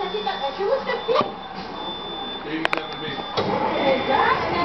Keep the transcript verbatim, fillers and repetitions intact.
Casi, casi, what's the thing? eighty-seven B. Exactly.